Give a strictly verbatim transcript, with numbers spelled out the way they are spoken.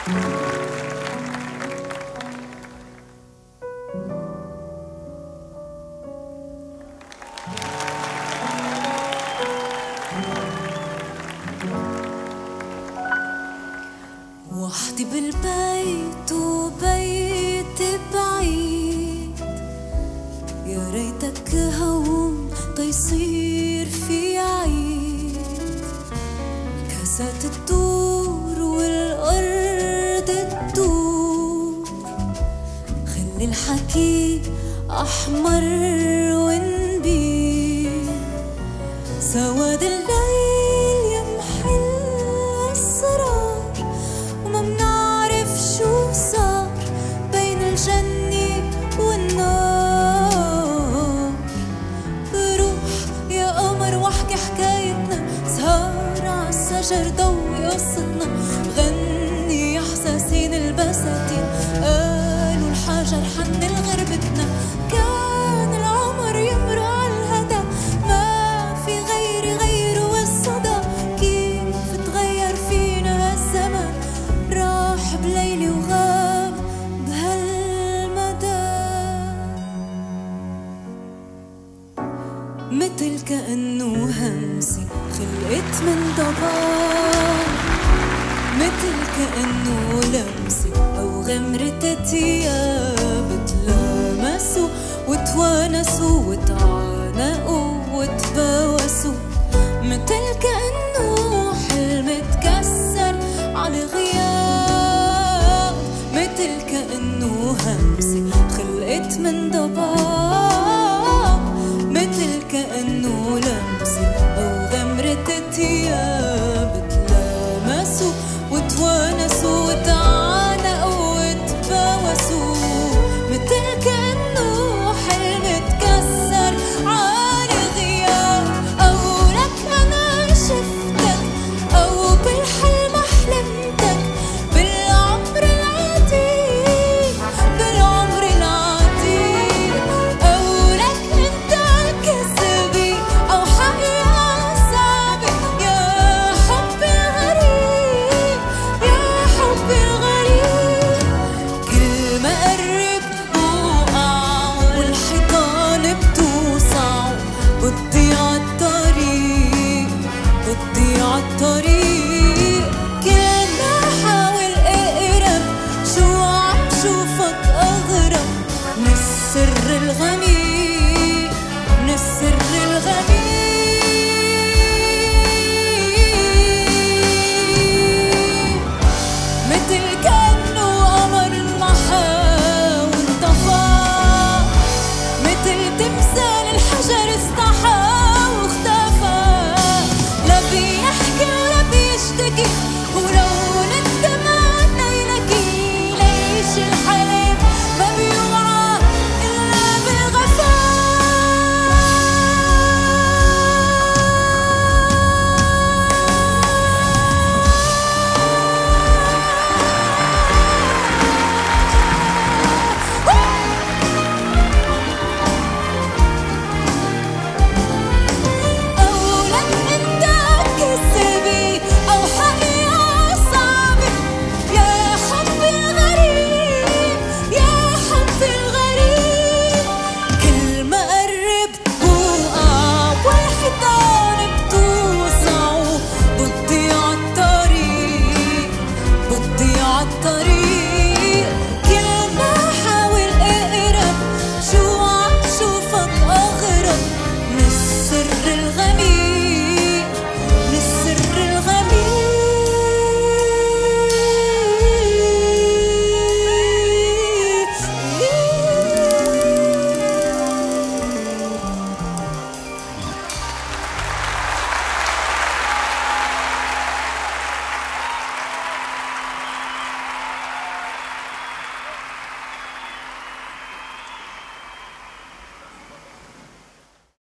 وحدي بالبيت وبيت بعيد، يا ريتك هون تيصير في عيد. كاسات الدور والأرض تدور، خلي الحكي أحمر ونبيل. سواد الليل يمحي الأسرار، وما منعرف شو صار بين الجنة والنار. بروح يا قمر واحكي حكايتنا، سهر عالشجر ضوي قصتنا. غني يا حساسين البساتين، قالوا الحجر حن لغربتنا. كان العمر يمر عالهدى، ما في غيري غيره والصدى. كيف تغير فينا هالزمن، راح بليلي وغاب بهالمدى. متل كأنه همسي خلقت من ضباب، متل كأنه لمسي أو غمرة تياب. تلامسوا وتوانسوا وتعانقوا وتباوسوا، متل كأنه حلم تكسر على غياب. متل كأنه همسي خلقت من ضباب، متل كأنه لمسي أو غمرة تياب. تلامسوا وتوانسوا وتعانقوا وتباوسوا، متل كأنه حلم تكسر على غياب. أو لك أنا شفتك، أو بالحلم حلمتك. بالعمر العتيق بالعمر العتيق، أو لك أنت كذبي أو حقيقة صعبة. يا حبي الغريب يا حبي الغريب، كل ما قرب بوقع والحيطان بتوسع. بدي عالطريق بدي عالطريق، كل ما حاول اقرب شو عم شوفك أغرب. من السر الغميق من السر الغميق. متل كأنه قمر انمحى وانطفى، متل تمثال الحجر استحى واختفى. لا بيحكي ولا بيشتكي، ولون الدمع ليلكي. ليش الحلم ما بيوعى إلا بالغفا. أو لك أنت كذبي أو حقيقة صعبة. يا حبي الغريب يا حبي الغريب، كل ما قرب بوقع والحيطان بتوسع. بدي عالطريق بدي عالطريق.